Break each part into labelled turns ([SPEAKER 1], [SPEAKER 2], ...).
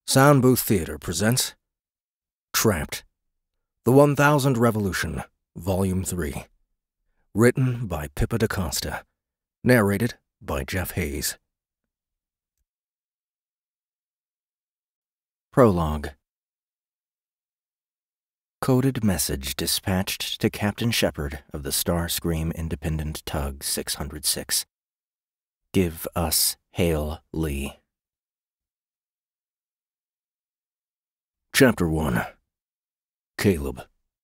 [SPEAKER 1] Sound Booth Theater presents Trapped, The 1000 Revolution, Volume 3. Written by Pippa DaCosta. Narrated by Jeff Hayes. Prologue. Coded message dispatched to Captain Shepperd of the Starscream Independent Tug 606. Give us Hail Lee. Chapter 1. Caleb.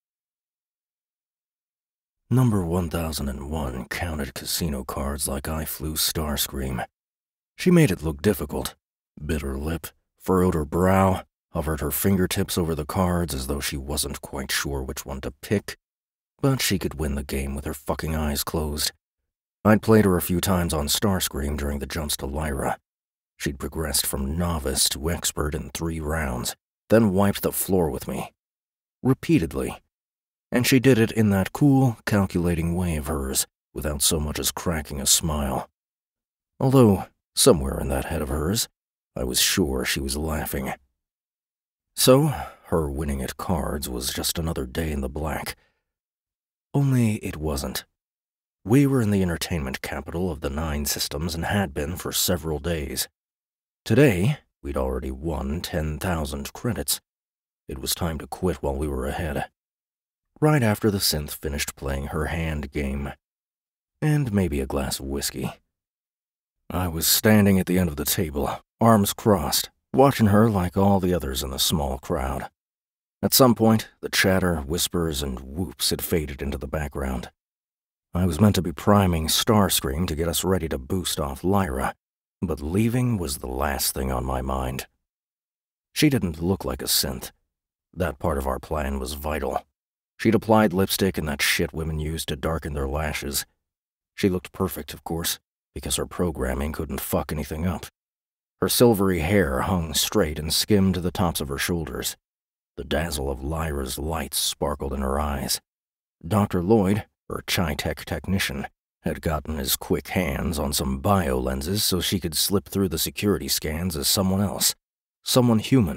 [SPEAKER 1] Number 1001 counted casino cards like I flew Starscream. She made it look difficult. Bit her lip, furrowed her brow, hovered her fingertips over the cards as though she wasn't quite sure which one to pick. But she could win the game with her fucking eyes closed. I'd played her a few times on Starscream during the jumps to Lyra. She'd progressed from novice to expert in 3 rounds, then wiped the floor with me. Repeatedly. And she did it in that cool, calculating way of hers, without so much as cracking a smile. Although, somewhere in that head of hers, I was sure she was laughing. So, her winning at cards was just another day in the black. Only it wasn't. We were in the entertainment capital of the 9 systems and had been for several days. Today, we'd already won 10,000 credits. It was time to quit while we were ahead. Right after the synth finished playing her hand game. And maybe a glass of whiskey. I was standing at the end of the table, arms crossed, watching her like all the others in the small crowd. At some point, the chatter, whispers, and whoops had faded into the background. I was meant to be priming Starscream to get us ready to boost off Lyra, but leaving was the last thing on my mind. She didn't look like a synth. That part of our plan was vital. She'd applied lipstick and that shit women used to darken their lashes. She looked perfect, of course, because her programming couldn't fuck anything up. Her silvery hair hung straight and skimmed to the tops of her shoulders. The dazzle of Lyra's lights sparkled in her eyes. Dr. Lloyd, her Chitec technician, had gotten his quick hands on some bio lenses so she could slip through the security scans as someone else, someone human.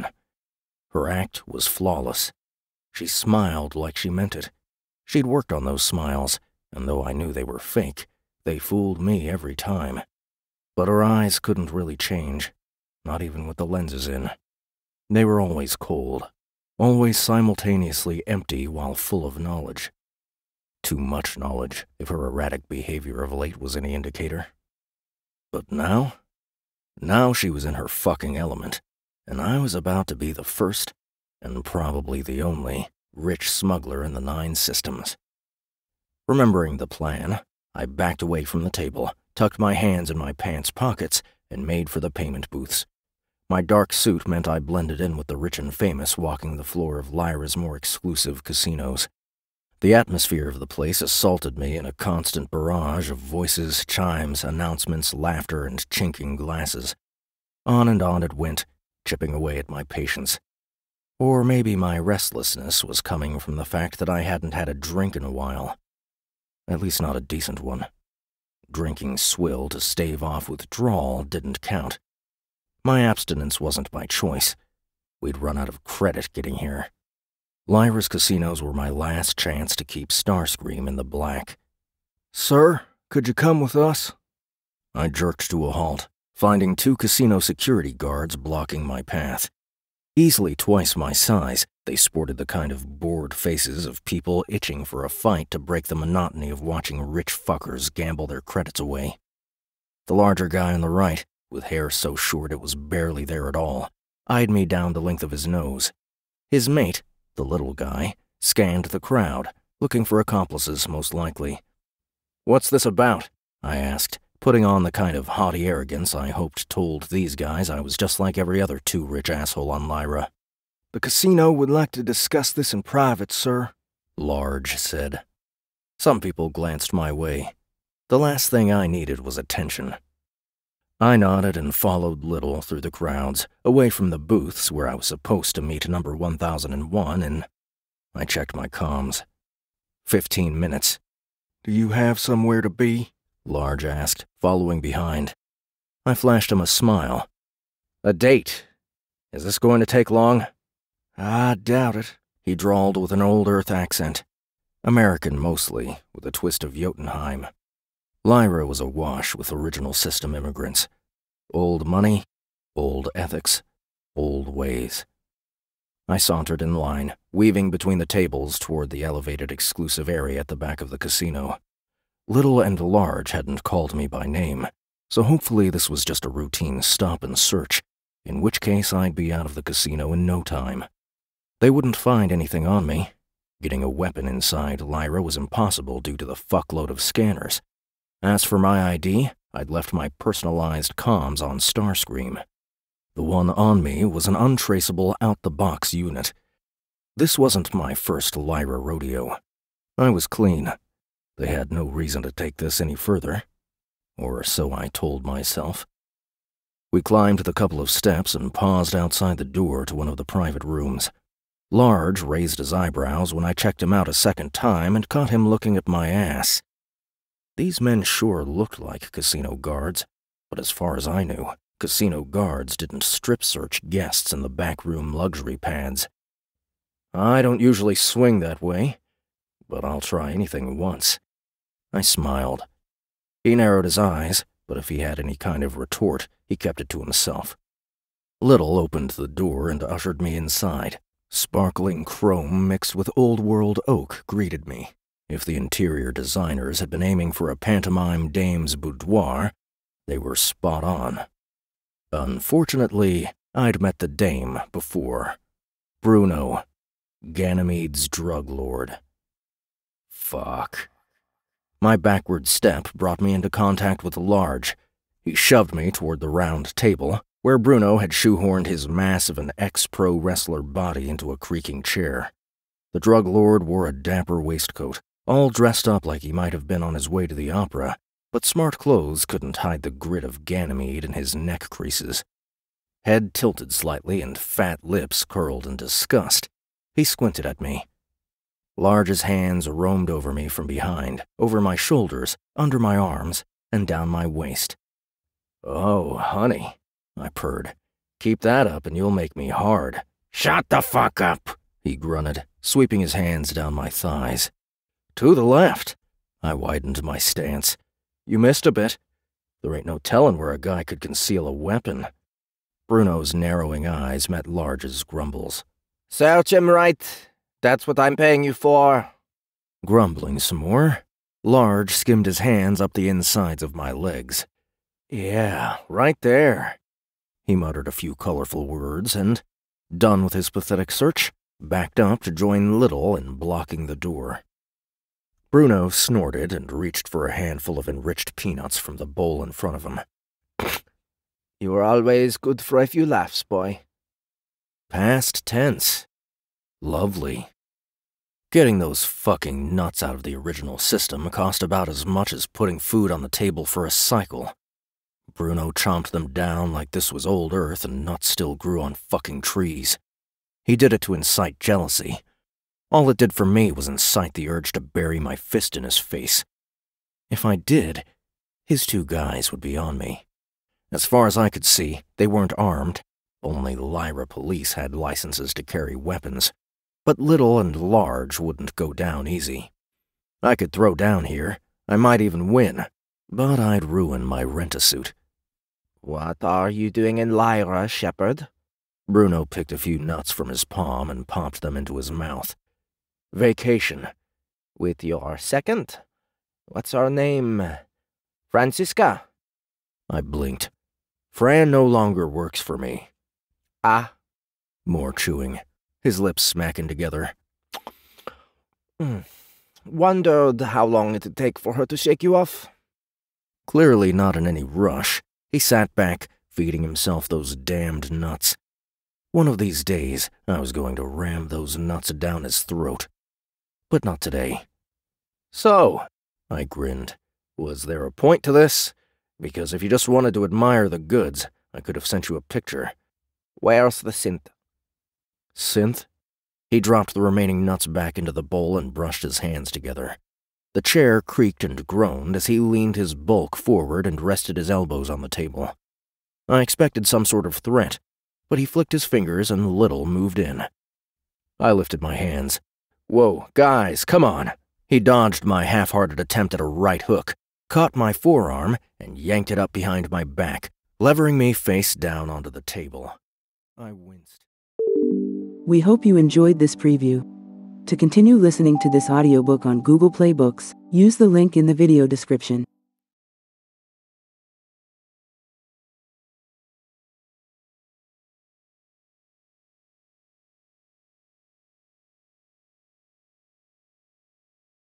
[SPEAKER 1] Her act was flawless. She smiled like she meant it. She'd worked on those smiles, and though I knew they were fake, they fooled me every time. But her eyes couldn't really change, not even with the lenses in. They were always cold, always simultaneously empty while full of knowledge. Too much knowledge, if her erratic behavior of late was any indicator. But now? Now she was in her fucking element, and I was about to be the first, and probably the only, rich smuggler in the 9 systems. Remembering the plan, I backed away from the table, tucked my hands in my pants pockets, and made for the payment booths. My dark suit meant I blended in with the rich and famous walking the floor of Lyra's more exclusive casinos. The atmosphere of the place assaulted me in a constant barrage of voices, chimes, announcements, laughter, and chinking glasses. On and on it went, chipping away at my patience. Or maybe my restlessness was coming from the fact that I hadn't had a drink in a while. At least not a decent one. Drinking swill to stave off withdrawal didn't count. My abstinence wasn't by choice. We'd run out of credit getting here. Lyra's casinos were my last chance to keep Starscream in the black. "Sir, could you come with us?" I jerked to a halt, finding 2 casino security guards blocking my path. Easily twice my size, they sported the kind of bored faces of people itching for a fight to break the monotony of watching rich fuckers gamble their credits away. The larger guy on the right, with hair so short it was barely there at all, eyed me down the length of his nose. His mate, the little guy, scanned the crowd, looking for accomplices most likely. "What's this about?" I asked, putting on the kind of haughty arrogance I hoped told these guys I was just like every other too-rich asshole on Lyra.
[SPEAKER 2] "The casino would like to discuss this in private, sir,"
[SPEAKER 1] Large said. Some people glanced my way. The last thing I needed was attention. I nodded and followed Little through the crowds, away from the booths where I was supposed to meet number 1001, and I checked my comms. 15 minutes.
[SPEAKER 2] "Do you have somewhere to be?"
[SPEAKER 1] Large asked, following behind. I flashed him a smile. "A date. Is this going to take long?"
[SPEAKER 2] I doubt it,
[SPEAKER 1] he drawled with an old Earth accent. American mostly, with a twist of Jotunheim. Lyra was awash with original system immigrants. Old money, old ethics, old ways. I sauntered in line, weaving between the tables toward the elevated exclusive area at the back of the casino. Little and Large hadn't called me by name, so hopefully this was just a routine stop and search, in which case I'd be out of the casino in no time. They wouldn't find anything on me. Getting a weapon inside Lyra was impossible due to the fuckload of scanners. As for my ID, I'd left my personalized comms on Starscream. The one on me was an untraceable out-the-box unit. This wasn't my first Lyra rodeo. I was clean. They had no reason to take this any further. Or so I told myself. We climbed the couple of steps and paused outside the door to one of the private rooms. Large raised his eyebrows when I checked him out a second time and caught him looking at my ass. These men sure looked like casino guards, but as far as I knew, casino guards didn't strip-search guests in the backroom luxury pads. I don't usually swing that way, but I'll try anything once. I smiled. He narrowed his eyes, but if he had any kind of retort, he kept it to himself. Little opened the door and ushered me inside. Sparkling chrome mixed with old-world oak greeted me. If the interior designers had been aiming for a pantomime dame's boudoir, they were spot on. Unfortunately, I'd met the dame before. Bruno, Ganymede's drug lord. Fuck. My backward step brought me into contact with Large. He shoved me toward the round table, where Bruno had shoehorned his massive and ex-pro wrestler body into a creaking chair. The drug lord wore a dapper waistcoat, all dressed up like he might have been on his way to the opera, but smart clothes couldn't hide the grit of Ganymede in his neck creases. Head tilted slightly and fat lips curled in disgust, he squinted at me. Large's hands roamed over me from behind, over my shoulders, under my arms, and down my waist. "Oh, honey," I purred. "Keep that up and you'll make me hard." "Shut the fuck up," he grunted, sweeping his hands down my thighs. "To the left." I widened my stance. "You missed a bit. There ain't no telling where a guy could conceal a weapon." Bruno's narrowing eyes met Large's grumbles.
[SPEAKER 3] "Search him right. That's what I'm paying you for."
[SPEAKER 1] Grumbling some more, Large skimmed his hands up the insides of my legs. "Yeah, right there." He muttered a few colorful words and, done with his pathetic search, backed up to join Little in blocking the door. Bruno snorted and reached for a handful of enriched peanuts from the bowl in front of him.
[SPEAKER 3] "You are always good for a few laughs, boy."
[SPEAKER 1] Past tense. Lovely. Getting those fucking nuts out of the original system cost about as much as putting food on the table for a cycle. Bruno chomped them down like this was old Earth and nuts still grew on fucking trees. He did it to incite jealousy. All it did for me was incite the urge to bury my fist in his face. If I did, his two guys would be on me. As far as I could see, they weren't armed. Only Lyra police had licenses to carry weapons. But Little and Large wouldn't go down easy. I could throw down here. I might even win. But I'd ruin my rent-a-suit.
[SPEAKER 3] "What are you doing in Lyra, Shepperd?"
[SPEAKER 1] Bruno picked a few nuts from his palm and popped them into his mouth. "Vacation."
[SPEAKER 3] "With your second? What's her name? Francisca?"
[SPEAKER 1] I blinked. "Fran no longer works for me."
[SPEAKER 3] "Ah."
[SPEAKER 1] More chewing, his lips smacking together.
[SPEAKER 3] "Wondered how long it'd take for her to shake you off."
[SPEAKER 1] Clearly not in any rush, he sat back, feeding himself those damned nuts. One of these days, I was going to ram those nuts down his throat. But not today. "So," I grinned, "was there a point to this? Because if you just wanted to admire the goods, I could have sent you a picture."
[SPEAKER 3] "Where's the synth?"
[SPEAKER 1] "Synth?" He dropped the remaining nuts back into the bowl and brushed his hands together. The chair creaked and groaned as he leaned his bulk forward and rested his elbows on the table. I expected some sort of threat, but he flicked his fingers and Little moved in. I lifted my hands. "Whoa, guys, come on." He dodged my half-hearted attempt at a right hook, caught my forearm, and yanked it up behind my back, levering me face down onto the table. I winced.
[SPEAKER 4] We hope you enjoyed this preview. To continue listening to this audiobook on Google Play Books, use the link in the video description.